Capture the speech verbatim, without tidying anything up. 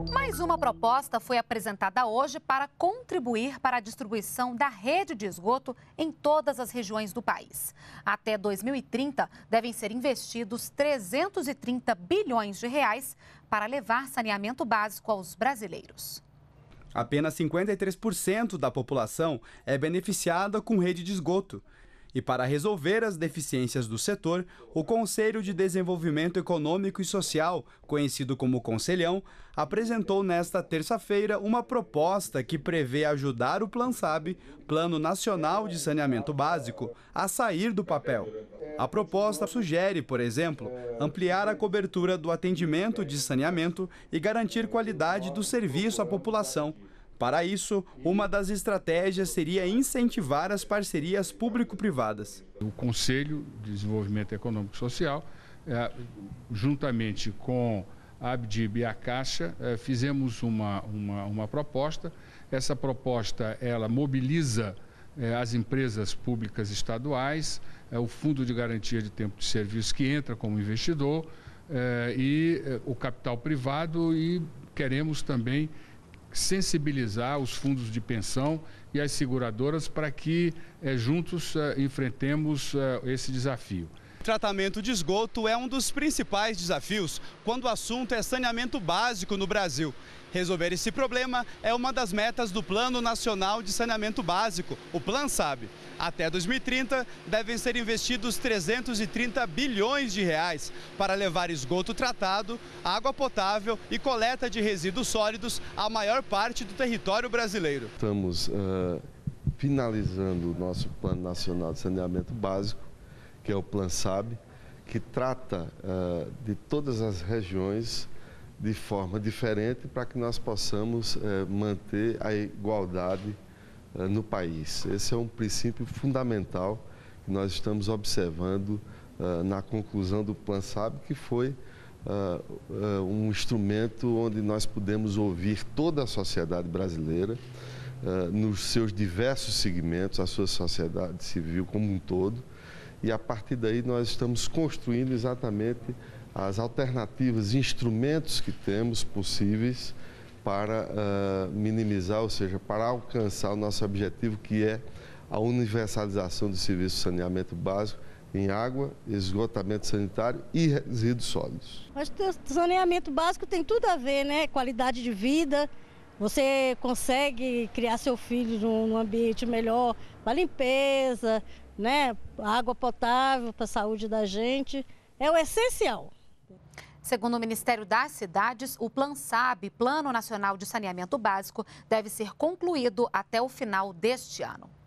Mais uma proposta foi apresentada hoje para contribuir para a distribuição da rede de esgoto em todas as regiões do país. Até dois mil e trinta, devem ser investidos trezentos e trinta bilhões de reais para levar saneamento básico aos brasileiros. Apenas cinquenta e três por cento da população é beneficiada com rede de esgoto. E para resolver as deficiências do setor, o Conselho de Desenvolvimento Econômico e Social, conhecido como Conselhão, apresentou nesta terça-feira uma proposta que prevê ajudar o PlanSab, Plano Nacional de Saneamento Básico, a sair do papel. A proposta sugere, por exemplo, ampliar a cobertura do atendimento de saneamento e garantir qualidade do serviço à população. Para isso, uma das estratégias seria incentivar as parcerias público-privadas. O Conselho de Desenvolvimento Econômico e Social, é, juntamente com a Abdib e a Caixa, é, fizemos uma, uma, uma proposta. Essa proposta ela mobiliza é, as empresas públicas estaduais, é, o Fundo de Garantia de Tempo de Serviço que entra como investidor é, e é, o capital privado, e queremos também sensibilizar os fundos de pensão e as seguradoras para que eh, juntos eh, enfrentemos eh, esse desafio. O tratamento de esgoto é um dos principais desafios quando o assunto é saneamento básico no Brasil. Resolver esse problema é uma das metas do Plano Nacional de Saneamento Básico, o PlanSab. Até dois mil e trinta, devem ser investidos trezentos e trinta bilhões de reais para levar esgoto tratado, água potável e coleta de resíduos sólidos à maior parte do território brasileiro. Estamos uh, finalizando o nosso Plano Nacional de Saneamento Básico, que é o PlanSab, que trata uh, de todas as regiões de forma diferente para que nós possamos uh, manter a igualdade uh, no país. Esse é um princípio fundamental que nós estamos observando uh, na conclusão do PlanSab, que foi uh, uh, um instrumento onde nós pudemos ouvir toda a sociedade brasileira, uh, nos seus diversos segmentos, a sua sociedade civil como um todo. E a partir daí nós estamos construindo exatamente as alternativas, instrumentos que temos possíveis para uh, minimizar, ou seja, para alcançar o nosso objetivo, que é a universalização do serviço de saneamento básico em água, esgotamento sanitário e resíduos sólidos. Acho que o saneamento básico tem tudo a ver, né? Qualidade de vida. Você consegue criar seu filho num ambiente melhor para limpeza, né? Água potável para a saúde da gente. É o essencial. Segundo o Ministério das Cidades, o PlanSab, Plano Nacional de Saneamento Básico, deve ser concluído até o final deste ano.